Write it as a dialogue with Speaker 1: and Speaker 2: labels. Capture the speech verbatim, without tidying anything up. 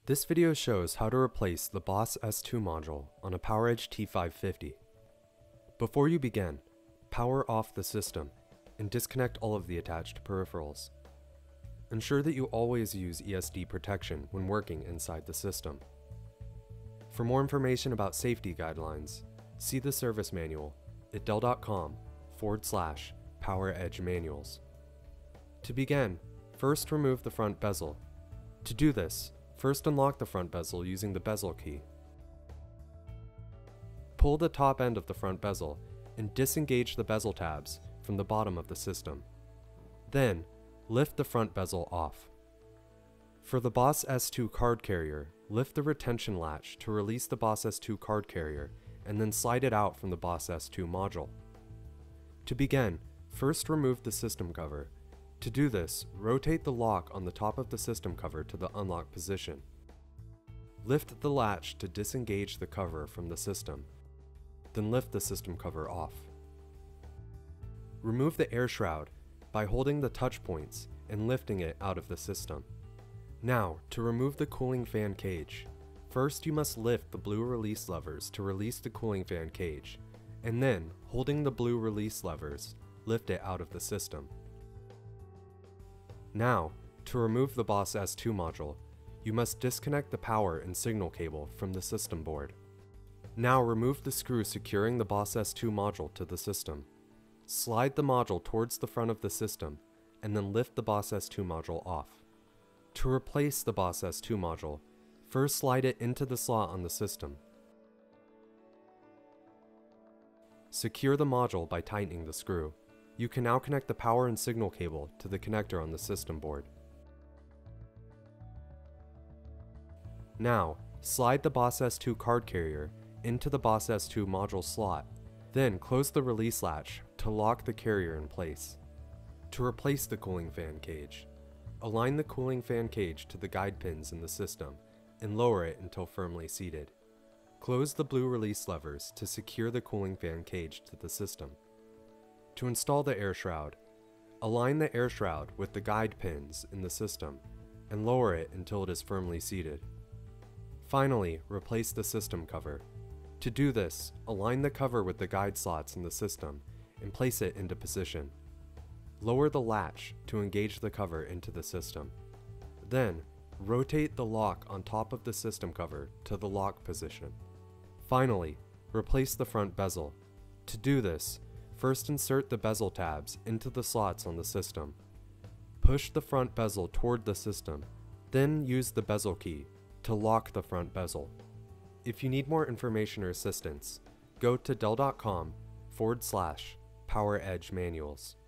Speaker 1: This video shows how to replace the Boss S two module on a PowerEdge T five fifty. Before you begin, power off the system and disconnect all of the attached peripherals. Ensure that you always use E S D protection when working inside the system. For more information about safety guidelines, see the service manual at dell.com forward slash PowerEdge manuals. To begin, first remove the front bezel. To do this, first unlock the front bezel using the bezel key. Pull the top end of the front bezel and disengage the bezel tabs from the bottom of the system. Then, lift the front bezel off. For the Boss S two card carrier, lift the retention latch to release the Boss S two card carrier and then slide it out from the Boss S two module. To begin, first remove the system cover. To do this, rotate the lock on the top of the system cover to the unlock position. Lift the latch to disengage the cover from the system. Then lift the system cover off. Remove the Air Shroud by holding the touch points and lifting it out of the system. Now, to remove the cooling fan cage, first you must lift the blue release levers to release the cooling fan cage, and then, holding the blue release levers, lift it out of the system. Now, to remove the Boss S two module, you must disconnect the power and signal cable from the system board. Now remove the screw securing the Boss S two module to the system. Slide the module towards the front of the system, and then lift the Boss S two module off. To replace the Boss S two module, first slide it into the slot on the system. Secure the module by tightening the screw. You can now connect the power and signal cable to the connector on the system board. Now, slide the Boss S two card carrier into the Boss S two module slot, then close the release latch to lock the carrier in place. To replace the cooling fan cage, align the cooling fan cage to the guide pins in the system and lower it until firmly seated. Close the blue release levers to secure the cooling fan cage to the system. To install the Air Shroud, align the Air Shroud with the guide pins in the system and lower it until it is firmly seated. Finally, replace the system cover. To do this, align the cover with the guide slots in the system and place it into position. Lower the latch to engage the cover into the system. Then, rotate the lock on top of the system cover to the lock position. Finally, replace the front bezel. To do this, first insert the bezel tabs into the slots on the system. Push the front bezel toward the system, then use the bezel key to lock the front bezel. If you need more information or assistance, go to dell.com forward slash PowerEdge manuals.